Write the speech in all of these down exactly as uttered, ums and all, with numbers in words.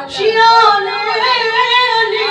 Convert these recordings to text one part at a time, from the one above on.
शियाने अली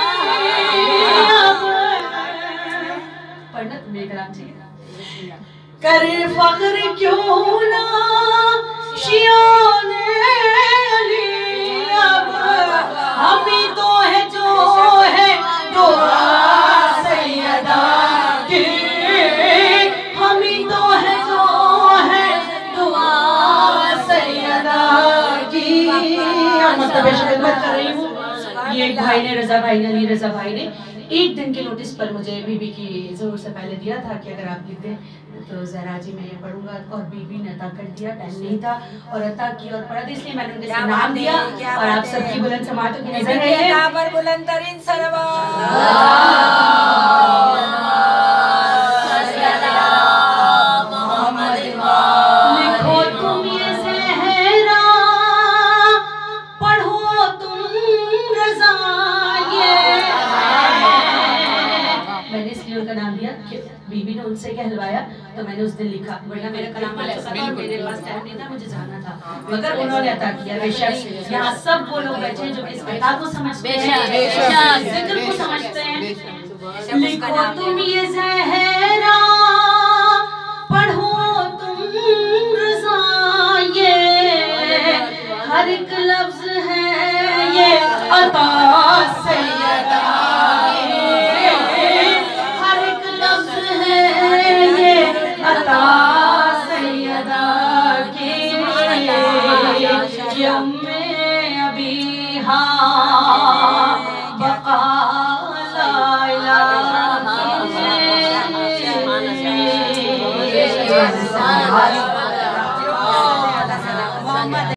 पढ़ना तुम्हें कलाम चाहिए। कर फख्र क्यों ना शियाने अली अब हम ही तो है जो है दुआ सैयदा की, हम ही तो है जो है दुआ सैयदा की। मतलब खिदमत कर रही हूँ। ये एक भाई ने, रजा भाई ने, अली रजा भाई ने एक दिन के नोटिस पर मुझे बीबी की ज़रूर से पहले दिया था कि अगर आप लिख दें तो जहरा जी मैं ये पढ़ूंगा, और बीबी ने अता कर दिया, टाइम नहीं था और अता की और पढ़ा, इसलिए मैंने उनके नाम दिया। और आप सबकी बुलंद समातों की नजर है बुलंद तरीन बीबी ने उनसे कहलवाया तो मैंने उस दिन लिखा, वरना मेरा कलाम आ चुका था, मेरे पास टाइम नहीं था, मुझे जाना था, मगर उन्होंने अता किया। बेशक यहाँ सब वो लोग बैठे जो कि इस किताब को समझते हैं, जिक्र को समझते हैं। लिखो तुम ये ज़हरा, पढ़ो तुम रज़ा, ये हर एक लफ्ज है ये अता सैयदा, अभी हाँ